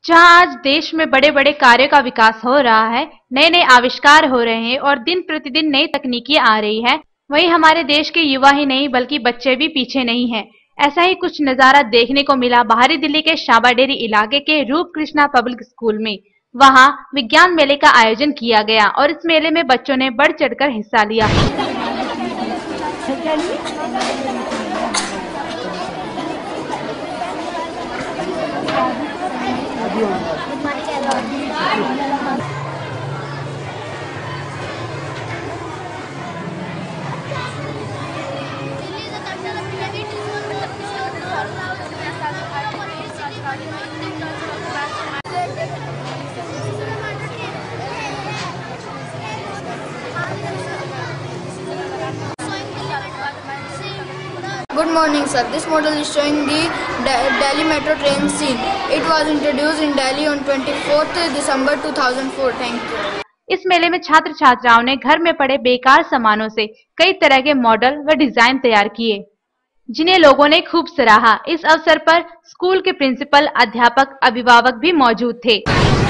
जहां आज देश में बड़े बड़े कार्यों का विकास हो रहा है, नए नए आविष्कार हो रहे हैं और दिन प्रतिदिन नई तकनीकी आ रही है, वहीं हमारे देश के युवा ही नहीं बल्कि बच्चे भी पीछे नहीं हैं। ऐसा ही कुछ नजारा देखने को मिला बाहरी दिल्ली के शाबाडेरी इलाके के रूप कृष्णा पब्लिक स्कूल में। वहां विज्ञान मेले का आयोजन किया गया और इस मेले में बच्चों ने बढ़ चढ़कर हिस्सा लिया। Good morning, sir. This model is showing the Delhi metro train scene. It was introduced in Delhi on 24th December 2004. Thank you. इस मेले में छात्र छात्राओं ने घर में पड़े बेकार सामानों से कई तरह के मॉडल व डिजाइन तैयार किए, जिन्हें लोगों ने खूब सराहा। इस अवसर पर स्कूल के प्रिंसिपल, अध्यापक, अभिभावक भी मौजूद थे।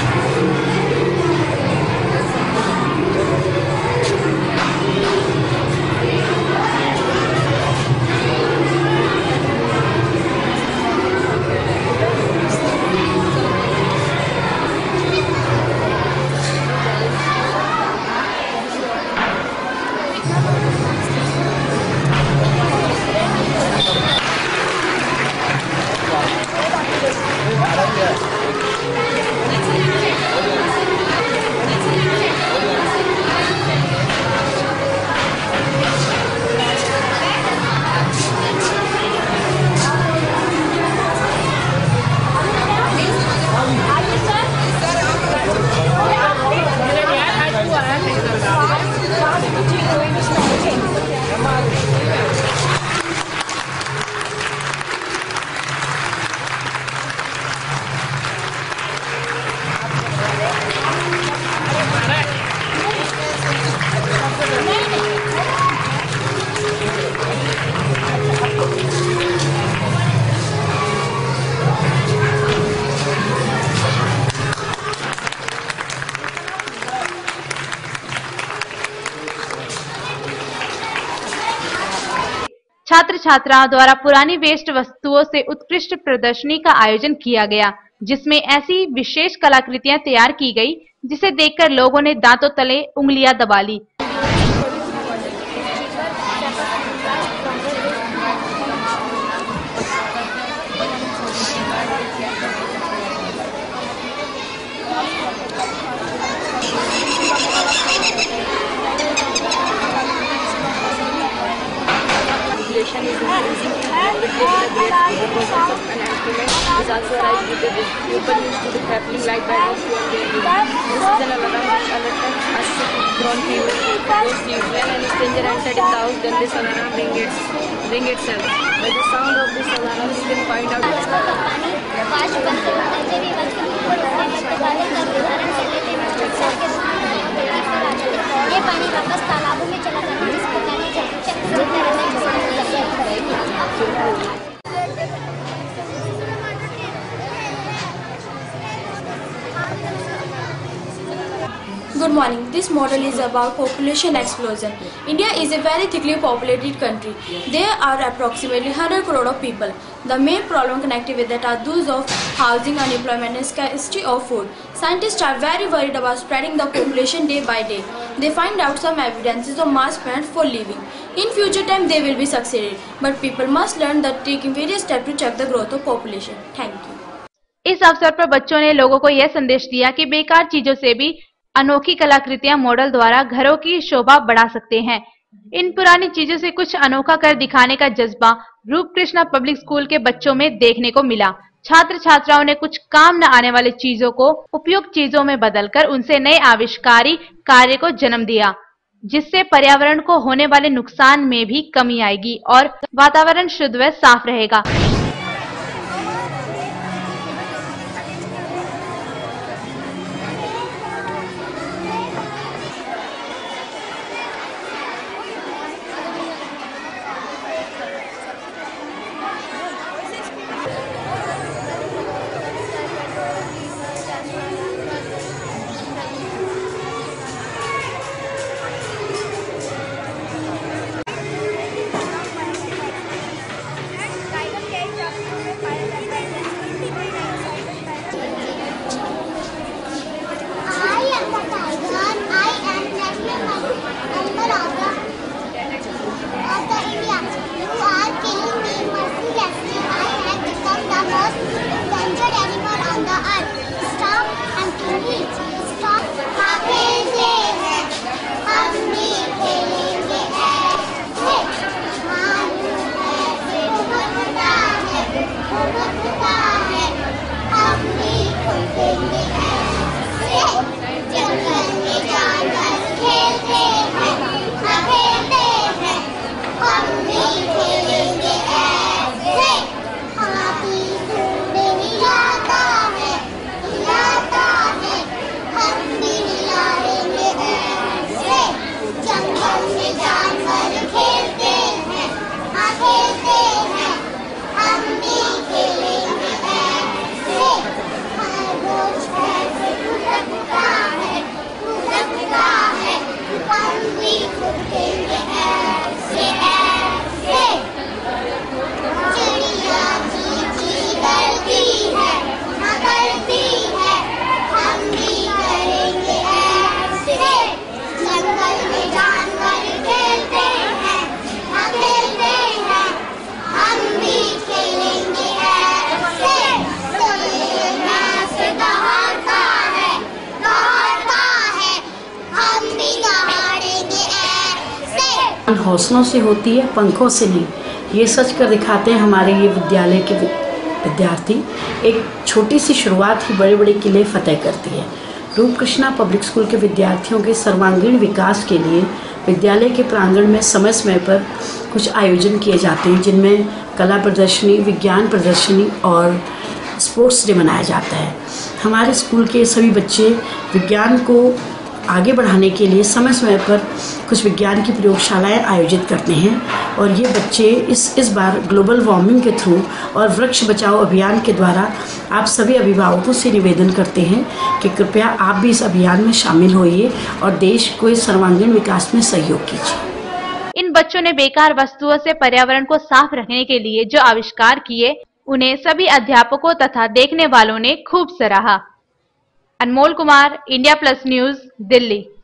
छात्र छात्राओं द्वारा पुरानी वेस्ट वस्तुओं से उत्कृष्ट प्रदर्शनी का आयोजन किया गया, जिसमें ऐसी विशेष कलाकृतियां तैयार की गई जिसे देखकर लोगों ने दांतों तले उंगलियां दबा ली। Is increasing and replacing the great process of an instrument is also arrived with the people used to the grappling light battles to their room. This is an alarm which alerts us to grown people to sleep. When a stranger entered in the house, then this alarm ring itself. By the sound of this alarm, you can find out. ये पानी वापस तालाबों में चला जाता है, जिसको कहने Good morning. This model is about population explosion. India is a very thickly populated country. There are approximately 100 crore of people. The main problem connected with that are those of housing, unemployment and scarcity of food. Scientists are very worried about spreading the population day by day. They find out some evidences of mass plans for living. In future time they will be succeeded. But people must learn that taking various steps to check the growth of population. Thank you. इस अवसर पर बच्चों ने लोगों को यह संदेश दिया कि बेकार चीजों से भी अनोखी कलाकृतियां मॉडल द्वारा घरों की शोभा बढ़ा सकते हैं। इन पुरानी चीजों से कुछ अनोखा कर दिखाने का जज्बा रूप कृष्णा पब्लिक स्कूल के बच्चों में देखने को मिला। छात्र छात्राओं ने कुछ काम न आने वाली चीजों को उपयुक्त चीजों में बदलकर उनसे नए आविष्कारी कार्य को जन्म दिया, जिससे पर्यावरण को होने वाले नुकसान में भी कमी आएगी और वातावरण शुद्ध व साफ रहेगा। हौसलों से होती है, पंखों से नहीं। ये सच कर दिखाते हैं हमारे ये विद्यालय के विद्यार्थी। एक छोटी सी शुरुआत ही बड़े बड़े किले फतेह करती है। रूपकृष्णा पब्लिक स्कूल के विद्यार्थियों के सर्वांगीण विकास के लिए विद्यालय के प्रांगण में समय समय पर कुछ आयोजन किए जाते हैं, जिनमें कला प्रदर्शनी, विज्ञान प्रदर्शनी और स्पोर्ट्स डे मनाया जाता है। हमारे स्कूल के सभी बच्चे विज्ञान को आगे बढ़ाने के लिए समय समय पर कुछ विज्ञान की प्रयोगशालाएं आयोजित करते हैं और ये बच्चे इस बार ग्लोबल वार्मिंग के थ्रू और वृक्ष बचाओ अभियान के द्वारा आप सभी अभिभावकों से निवेदन करते हैं कि कृपया आप भी इस अभियान में शामिल होइए और देश को इस सर्वांगीण विकास में सहयोग कीजिए। इन बच्चों ने बेकार वस्तुओं से पर्यावरण को साफ रखने के लिए जो आविष्कार किए, उन्हें सभी अध्यापकों तथा देखने वालों ने खूब सराहा। Anmol Kumar, India plus news, Delhi.